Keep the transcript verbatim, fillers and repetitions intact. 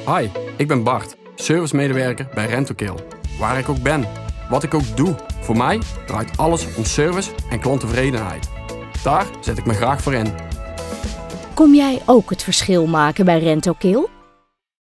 Hi, ik ben Bart, servicemedewerker bij Rentokil. Waar ik ook ben, wat ik ook doe, voor mij draait alles om service en klanttevredenheid. Daar zet ik me graag voor in. Kom jij ook het verschil maken bij Rentokil?